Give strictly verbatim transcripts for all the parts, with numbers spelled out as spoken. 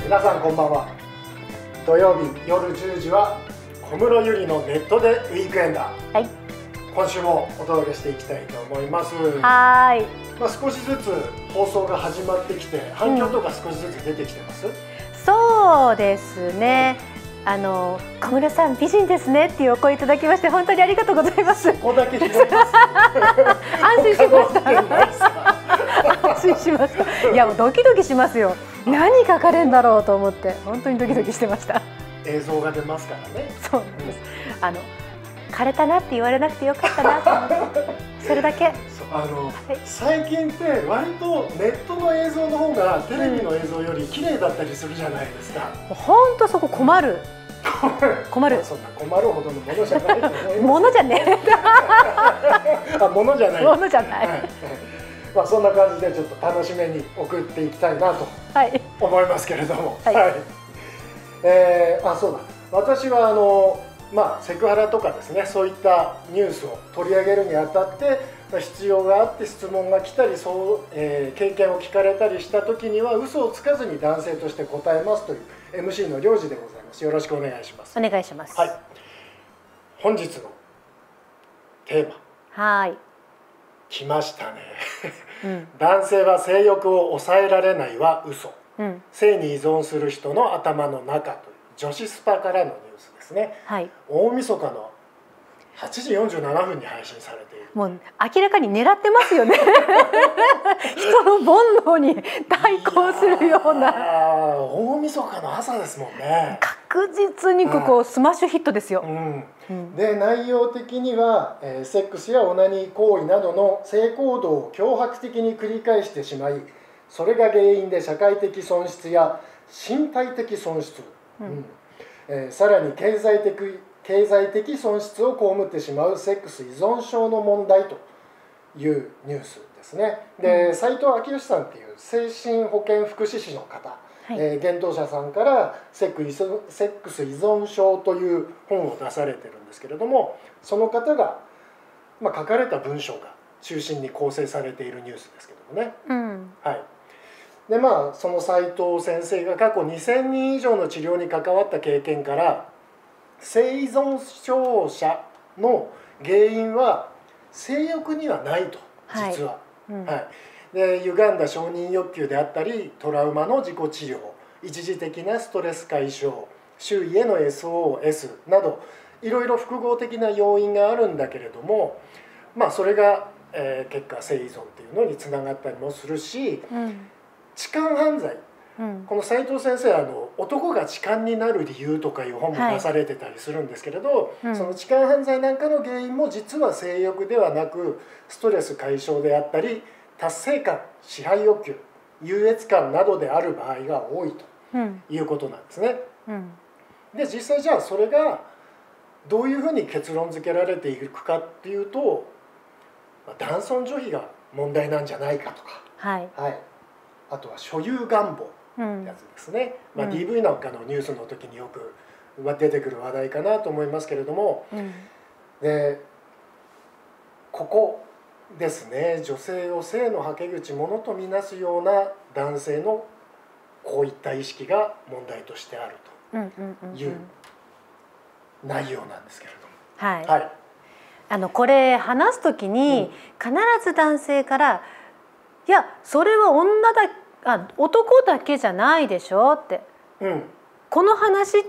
皆さんこんばんは。土曜日夜じゅうじは小室ゆりのネットでウィークエンダー、 はい、 今週もお届けしていきたいと思います。 はーい、 まあ、少しずつ放送が始まってきて反響とか少しずつ出てきてます、うん、 そうですね、うん、あの小室さん美人ですねっていうお声いただきまして本当にありがとうございます。 ここだけ拾います安心しました安心しました。いやもうドキドキしますよ。何書かれるんだろうと思って本当にドキドキしてました。 映像が出ますからね。 そうなんです、うん、あの枯れたなって言われなくてよかったなと思ってそれだけ。 あの、はい、最近って割とネットの映像の方がテレビの映像より綺麗だったりするじゃないですか。 本当そこ困る困る。 そんな困るほどのものじゃないと思います。 ものじゃねえ。あ、ものじゃない。 ものじゃない。 はい、まあそんな感じでちょっと楽しめに送っていきたいなと思いますけれども。はい。はい、えー、あ、そうだ。私はあのまあセクハラとかですね、そういったニュースを取り上げるにあたって。必要があって質問が来たりそう、えー、経験を聞かれたりした時には嘘をつかずに男性として答えますという エムシー の領事でございます。よろしくお願いします。 お願いします。 はい。本日のテーマはい来ましたね、 うん、 男性は性欲を抑えられないは嘘、うん、性に依存する人の頭の中という女子スパからのニュースですね。はい、大晦日のはちじよんじゅうななふんに配信されている。 もう明らかに狙ってますよね人の煩悩に対抗するような。 大晦日の朝ですもんね。 確実にここ、うん、スマッシュヒットですよ。 うんうん、で内容的には、えー、セックスやオナニー行為などの性行動を脅迫的に繰り返してしまい、それが原因で社会的損失や身体的損失、うんうんえー、さらに経済的経済的損失を被ってしまうセックス依存症の問題というニュースですね。で、斉藤昭義さんっていう精神保健福祉士の方、はい、えー、幻冬舎さんからセックスセックス依存症という本を出されてるんですけれども、その方が、まあ、書かれた文章が中心に構成されているニュースですけどもね。うん、はい。でまあその斉藤先生が過去にせんにん以上の治療に関わった経験から、性依存症者の原因は性欲にはないと、実は。はいうんはい、で歪んだ承認欲求であったりトラウマの自己治療、一時的なストレス解消、周囲への エスオーエス などいろいろ複合的な要因があるんだけれども、まあ、それが、えー、結果性依存っていうのにつながったりもするし、うん、痴漢犯罪、うん、この斉藤先生はあの男が痴漢になる理由とかいう本も出されてたりするんですけれど、はい、その痴漢犯罪なんかの原因も実は性欲ではなくストレス解消であったり達成感、支配欲求、優越感などである場合が多いということなんですね。うん、で実際じゃあそれがどういうふうに結論付けられていくかっていうと、男尊女卑が問題なんじゃないかとか、はいはい、あとは所有願望やつですね。うん、まあ、ディーブイ なんかのニュースの時によく出てくる話題かなと思いますけれども、うん、でここですね、女性を性のはけ口ものとみなすような男性のこういった意識が問題としてあるという内容なんですけれども、 はいはい、あのこれ話す時に必ず男性から「いやそれは女だあ男だけじゃないでしょ」って、うん、この話って、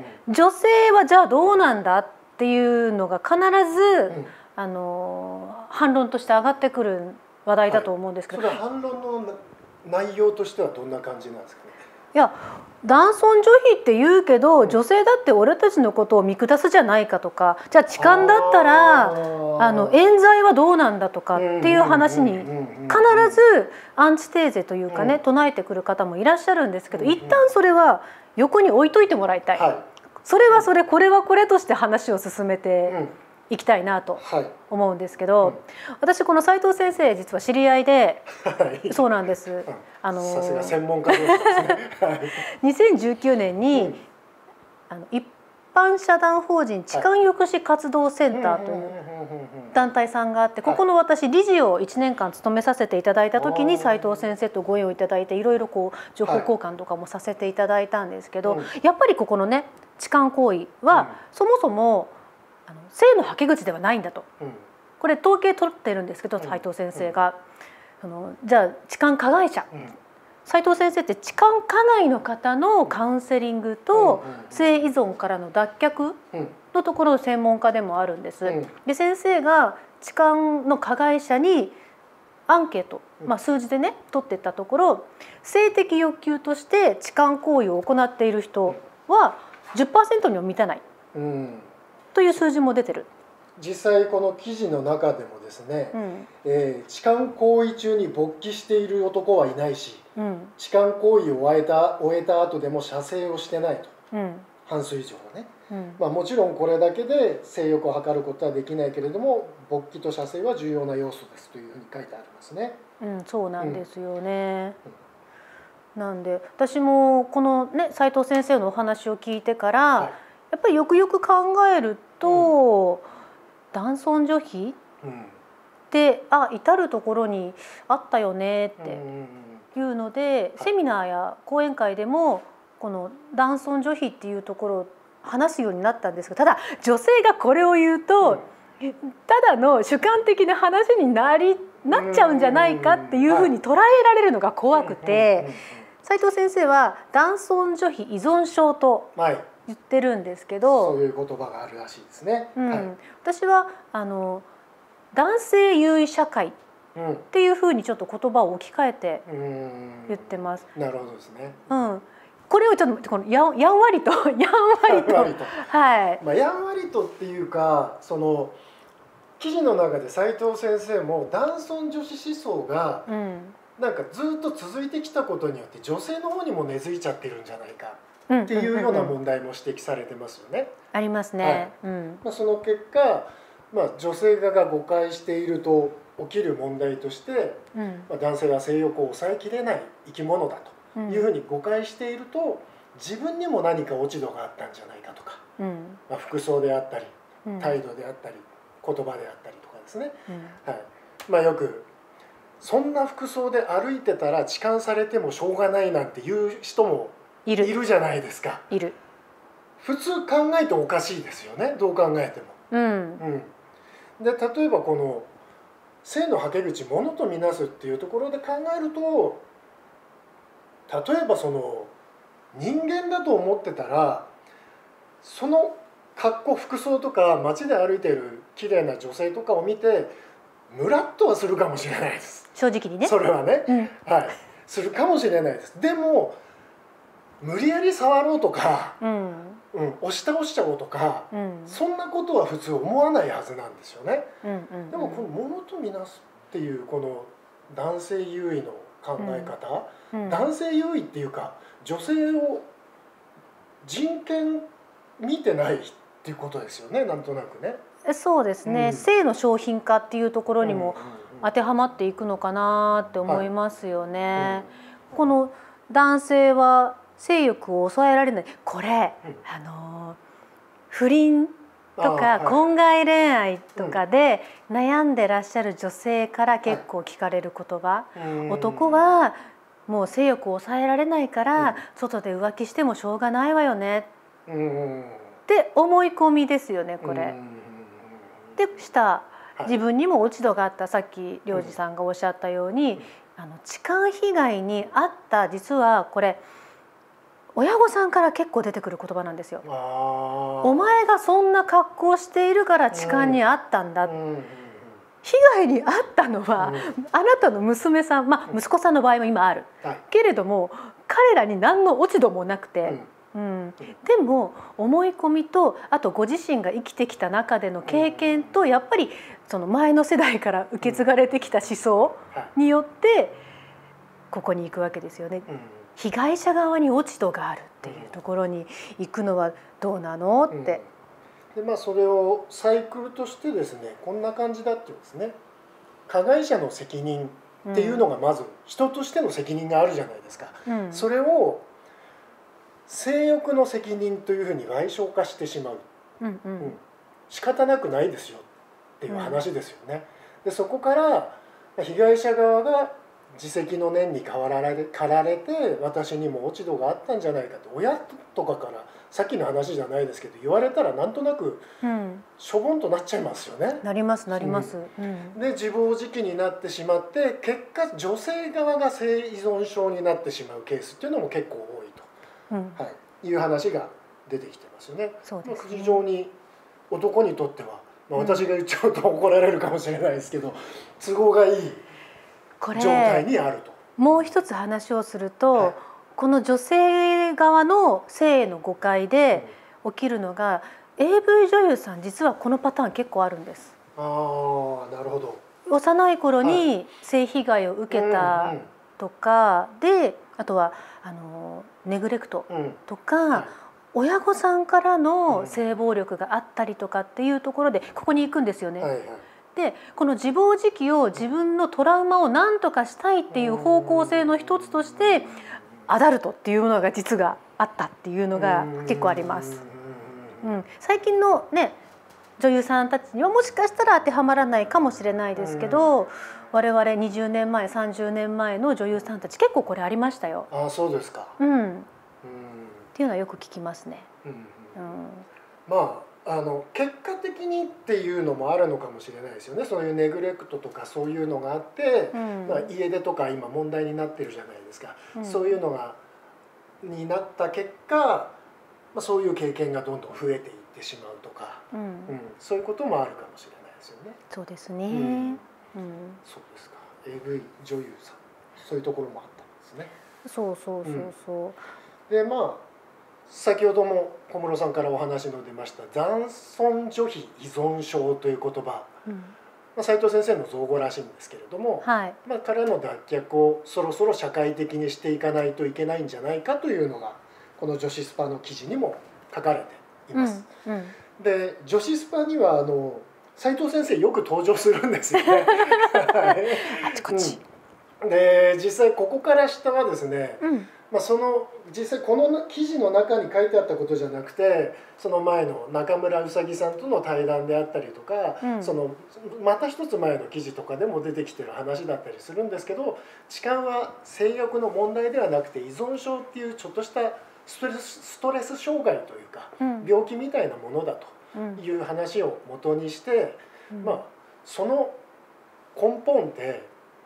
うん、女性はじゃあどうなんだっていうのが必ず、うん、あの反論として上がってくる話題だと思うんですけど、 はい、それは反論の内容としてはどんな感じなんですかね。 いや男尊女卑って言うけど、うん、女性だって俺たちのことを見下すじゃないかとか、じゃあ痴漢だったらあの冤罪はどうなんだとかっていう話に必ずアンチテーゼというかね、うん、唱えてくる方もいらっしゃるんですけど、うん、一旦それは横に置いといてもらいたい、はい、それはそれこれはこれとして話を進めて、うんいきたいなと思うんですけど、はいうん、私この斉藤先生実は知り合いで、はい、そうなんです、うん、あのさすが専門家ですねにせんじゅうきゅうねんに、うん、あの一般社団法人痴漢抑止活動センターという団体さんがあって、ここの私理事をいちねんかん務めさせていただいた時に斉藤先生とご縁をいただいて、いろいろこう情報交換とかもさせていただいたんですけど、やっぱりここのね痴漢行為はそもそもあの性のはけ口ではないんだと、これ統計取ってるんですけど斉藤先生が、あのじゃあ痴漢加害者、斉藤先生って痴漢加害の方のカウンセリングと性依存からの脱却のところの専門家でもあるんです。で先生が痴漢の加害者にアンケート、まあ、数字でね取っていったところ、性的欲求として痴漢行為を行っている人は じゅっパーセント にも満たないという数字も出てる。 実際この記事の中でもですね、うんえー、痴漢行為中に勃起している男はいないし、うん、痴漢行為を終えた終えた後でも射精をしてないと、うん、半数以上はね、うんまあ、もちろんこれだけで性欲を図ることはできないけれども、勃起と射精は重要な要素ですというふうに書いてありますね。 うん、そうなんですよね、うん、なんで私もこのね斉藤先生のお話を聞いてから、はい、やっぱりよくよく考えると、うん男尊女卑ってあ至る所にあったよねっていうので、セミナーや講演会でもこの男尊女卑っていうところを話すようになったんですが、ただ女性がこれを言うとただの主観的な話になりなっちゃうんじゃないかっていうふうに捉えられるのが怖くて、斉藤先生は男尊女卑依存症と言ってるんですけど、 そういう言葉があるらしいですね。 うんはい、私はあの男性優位社会っていうふうにちょっと言葉を置き換えて言ってます。 なるほどですね。 うん、これをちょっとこのやんやんわりとやんわりと、はい。 まあやんわりとっていうか、その記事の中で斉藤先生も男尊女卑思想がなんかずっと続いてきたことによって女性の方にも根付いちゃってるんじゃないか。っていうような問題も指摘されてますよね。 ありますね。はいうんまあ、その結果、まあ、女性側が誤解していると起きる問題として、うんまあ、男性は性欲を抑えきれない生き物だというふうに誤解していると、自分にも何か落ち度があったんじゃないかとか、うんまあ、服装であったり態度であったり言葉であったりとかですね、うんはいまあ、よくそんな服装で歩いてたら痴漢されてもしょうがないなんていう人もいる、いるじゃないですか。 いる。 普通考えておかしいですよね、どう考えても。うんうん、で例えばこの性のはけ口ものとみなすっていうところで考えると、例えばその人間だと思ってたらその格好服装とか街で歩いている綺麗な女性とかを見てムラッとはするかもしれないです。 正直にね。 それはね、うん、はいするかもしれないです。でも無理やり触ろうとか、うんうん、押し倒しちゃおうとか、うん、そんなことは普通思わないはずなんですよね。うんうんうん、でもこのものとみなすっていうこの男性優位の考え方、うんうん、男性優位っていうか女性を人権見てないっていうことですよね、なんとなくね。 そうですね、うん、性の商品化っていうところにも当てはまっていくのかなって思いますよね。はいうん、この男性は性欲を抑えられない、これ、うん、あの不倫とか婚外恋愛とかで悩んでらっしゃる女性から結構聞かれる言葉、はい、男はもう性欲を抑えられないから外で浮気してもしょうがないわよねって思い込みですよね、これ。でした自分にも落ち度があった、さっき良二さんがおっしゃったように、あの痴漢被害に遭った実はこれ親御さんから結構出てくる言葉なんですよ。お前がそんな格好しているから痴漢に遭ったんだ、うんうん、被害に遭ったのは、うん、あなたの娘さん、まあ、息子さんの場合も今ある、はい、けれども彼らに何の落ち度もなくて、うんうん、でも思い込みとあとご自身が生きてきた中での経験とやっぱりその前の世代から受け継がれてきた思想によってここに行くわけですよね。うん、被害者側に落ち度があるっていうところに行くのはどうなのって、 うん、でまあそれをサイクルとしてですね、こんな感じだっていうんですね。加害者の責任っていうのがまず人としての責任があるじゃないですか。うん、それを性欲の責任というふうに矮小化してしまう、 うんうんうん、仕方なくないですよっていう話ですよね。でそこから被害者側が自責の念に駆られ駆られて私にも落ち度があったんじゃないかと親とかからさっきの話じゃないですけど言われたらなんとなくしょぼんとなっちゃいますよね。 なりますなります。 うん、で自暴自棄になってしまって結果女性側が性依存症になってしまうケースっていうのも結構多いと、 うんはい、いう話が出てきてますよね。 そうですね。 非常に男にとっては、まあ、私が言っちゃうと怒られるかもしれないですけど、都合がいいこれ状態にあると。 もう一つ話をすると、 はい、 この女性側の性への誤解で起きるのが、うん、エーブイ 女優さん実はこのパターン結構あるんです。 ああ、なるほど。 幼い頃に性被害を受けたとかで、あとはあのネグレクトとか、うん、はい、親御さんからの性暴力があったりとかっていうところでここに行くんですよね。はいはい、でこの自暴自棄を自分のトラウマを何とかしたいっていう方向性の一つとしてアダルトっていうものが実があったっていうのが結構あります。うん、最近のね女優さんたちにはもしかしたら当てはまらないかもしれないですけど、我々にじゅうねんまえさんじゅうねんまえの女優さんたち結構これありましたよ。 ああ、そうですか。 うん、っていうのはよく聞きますね。 うんうん、まああの結果的にっていうのもあるのかもしれないですよね。そういうネグレクトとかそういうのがあって、うん、まあ、家出とか今問題になってるじゃないですか、うん、そういうのがになった結果、まあ、そういう経験がどんどん増えていってしまうとか、うんうん、そういうこともあるかもしれないですよね。 そうですね、うんうん、そうですか。 エーブイ 女優さん、そういうところもあったんですね。 そうそうそうそう、うん、 でまあ先ほども小室さんからお話の出ました男尊女卑依存症という言葉、うん、まあ、斉藤先生の造語らしいんですけれども、はい、まあ、彼の脱却をそろそろ社会的にしていかないといけないんじゃないかというのがこの女子スパの記事にも書かれています。うんうん、で女子スパにはあの斉藤先生よく登場するんですよね。 あちこち、 うん、で実際ここから下はですね、うん、まあ、その実際この記事の中に書いてあったことじゃなくてその前の中村うさぎさんとの対談であったりとか、うん、そのまた一つ前の記事とかでも出てきてる話だったりするんですけど、痴漢は性欲の問題ではなくて依存症っていうちょっとしたストレス、ストレス障害というか、うん、病気みたいなものだという話を元にして、うん、まあその根本って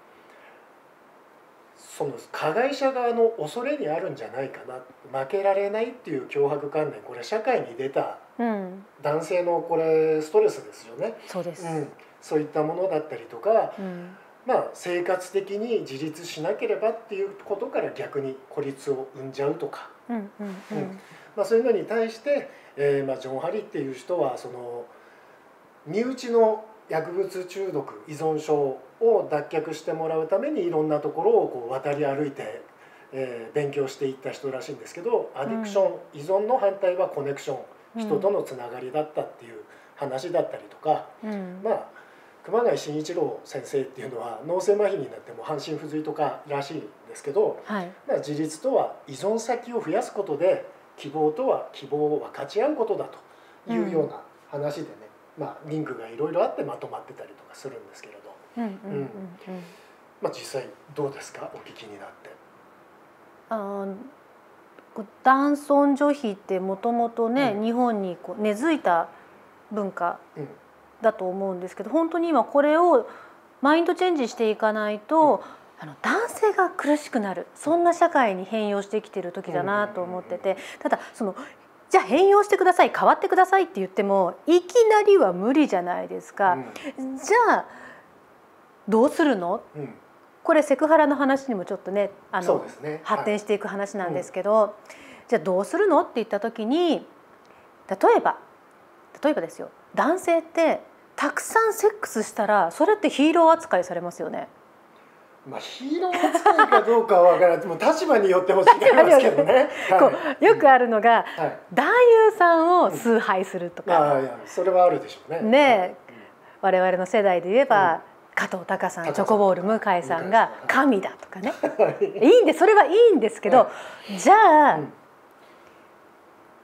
その加害者側の恐れにあるんじゃないかな、負けられないっていう強迫観念、これ社会に出た男性のこれストレスですよね。 そうです、 うん、そういったものだったりとか、うん、まあ生活的に自立しなければっていうことから逆に孤立を生んじゃうとか、そういうのに対して、えーまあ、ジョン・ハリっていう人はその身内の薬物中毒依存症を脱却してもらうためにいろんなところをこう渡り歩いて、えー、勉強していった人らしいんですけど、アディクション、うん、依存の反対はコネクション、人とのつながりだったっていう話だったりとか、うん、まあ熊谷慎一郎先生っていうのは脳性麻痺になっても半身不随とからしいんですけど、はい、まあ、自立とは依存先を増やすことで希望とは希望を分かち合うことだというような話でね、うん、まあ、リンクがいろいろあってまとまってたりとかするんですけれど、まあ実際どうですか、お聞きになって。 あ男尊女卑ってもともとね、うん、日本にこう根付いた文化だと思うんですけど、本当に今これをマインドチェンジしていかないと、うん、あの男性が苦しくなる、そんな社会に変容してきてる時だなと思ってて、ただそのじゃあ変容してください、変わってくださいって言ってもいきなりは無理じゃないですか。うん、じゃあどうするの、うん、これセクハラの話にもちょっとね、あのね、発展していく話なんですけど、はい、うん、じゃあどうするのって言った時に、例えば例えばですよ、男性ってたくさんセックスしたらそれってヒーロー扱いされますよね。 まあ、ヒーロー扱いかどうかは分からない、もう立場によっても違いますけどね。 こうよくあるのが、はい、男優さんを崇拝するとか、うん、あ、いやそれはあるでしょうね。ね、うん、我々の世代で言えば、うん、加藤隆さん、チョコボール向井さんが神だとかね、いいんで、それはいいんですけど、はい、じゃあ、うん、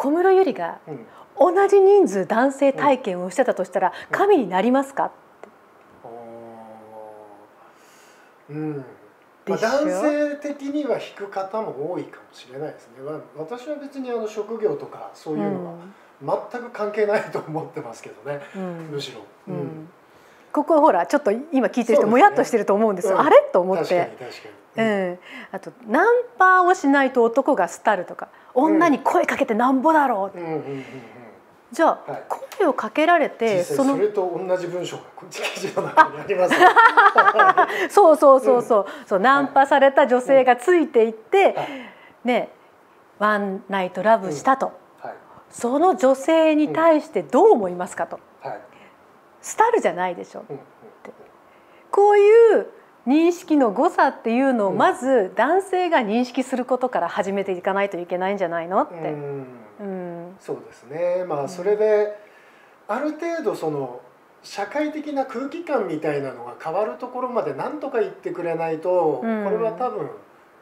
小室ゆりが同じ人数男性体験をしてたとしたら神になりますかって。 うん、まあ、男性的には引く方も多いかもしれないですね。私は別にあの職業とかそういうのは全く関係ないと思ってますけどね、うん、むしろ。うんうん、 ここほらちょっと今聞いてる人もやっとしてると思うんですよ。うん、あれと思って。 確かに確かに。うん、 あとナンパをしないと男が廃るとか、女に声かけてなんぼだろう。じゃあ、はい、声をかけられてそのそれと同じ文章が記事の中にあります、ね。 そうそうそうそう、うん、そうナンパされた女性がついていって、はい、ねワンナイトラブしたと、うんはい、その女性に対してどう思いますかと、はい、廃るじゃないでしょ、うん、ってこういう認識の誤差っていうのをまず男性が認識することから始めていかないといけないんじゃないのって。うんうん、そうですね。まあそれである程度その社会的な空気感みたいなのが変わるところまで何とか言ってくれないと、うん、これは多分、うん、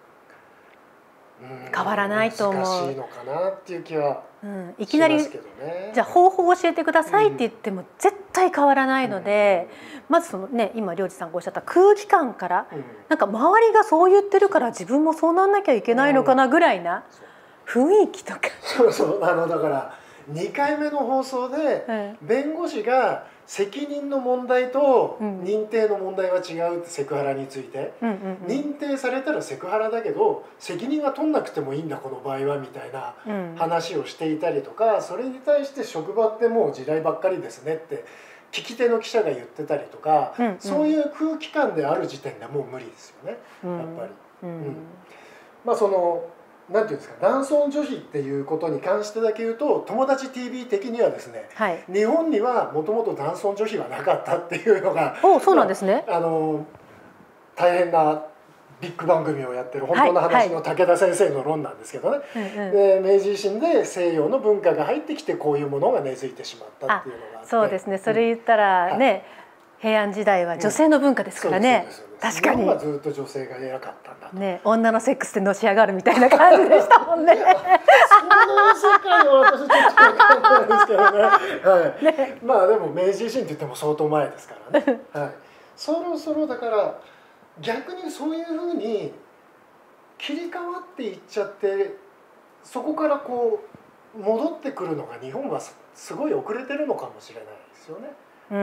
変わらないと思う。 難しいのかなっていう気はうん、いきなりじゃあ方法を教えてくださいって言っても絶対変わらないので、うん、まずそのね今良二さんがおっしゃった空気感から、うん、なんか周りがそう言ってるから自分もそうなんなきゃいけないのかなぐらいな雰囲気とか、 うん、そうそうあのだからにかいめの放送で弁護士が責任の問題と認定の問題は違うってセクハラについて、うんうんうん、認定されたらセクハラだけど責任は取んなくてもいいんだこの場合はみたいな話をしていたりとか、それに対して職場ってもう地雷ばっかりですねって聞き手の記者が言ってたりとか、うんうん、そういう空気感である時点でもう無理ですよね、うん、やっぱり。うんうん、まあそのなんていうんですか、男尊女卑っていうことに関してだけ言うと友達 ティーブイ 的にはですね、はい、日本にはもともと男尊女卑はなかったっていうのがおそうなんですね、 まあ、あの大変なビッグ番組をやってる本当の話の武田先生の論なんですけどね、はいはい、で明治維新で西洋の文化が入ってきてこういうものが根付いてしまったっていうのがあって、 そうですね、それ言ったらね、うん、平安時代は女性の文化ですからね、うん確かに日本はずっと女性が偉かったんだと、 ね、女のセックスでのし上がるみたいな感じでしたもんね。その世界は私ちょっと分かんないですけどね、はい、ねまあでも明治維新って言っても相当前ですからね、はい、そろそろだから逆にそういうふうに切り替わっていっちゃってそこからこう戻ってくるのが日本はすごい遅れてるのかもしれないですよね、うん、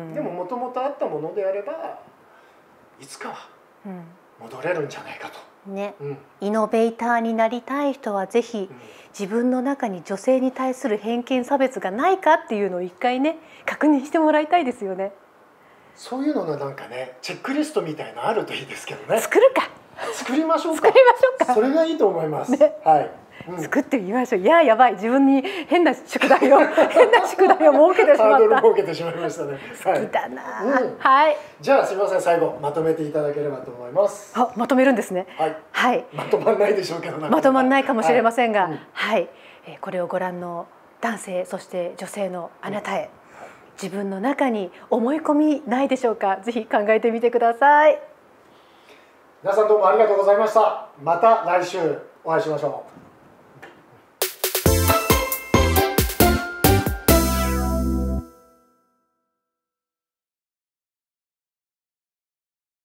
でももともとあったものであればいつかは戻れるんじゃないかと、 うんねうん、イノベーターになりたい人はぜひ、うん、自分の中に女性に対する偏見差別がないかっていうのを一回ね確認してもらいたいですよね。 そういうののなんかねチェックリストみたいなのあるといいですけどね。 作るか作りましょうか。 作りましょうか。 それがいいと思います、ね、はいうん、作ってみましょう。いややばい自分に変な宿題を変な宿題を設けてしまった。 ハードル設けてしまいましたね。 好きだな、はいうん、はい。 じゃあすみません最後まとめていただければと思います。 あまとめるんですね。 はい。 はい。 まとまんないでしょうけどまとまんないかもしれませんが、はい、うんはい、えー、これをご覧の男性そして女性のあなたへ、うん、自分の中に思い込みないでしょうか。ぜひ考えてみてください。 皆さんどうもありがとうございました。また来週お会いしましょう。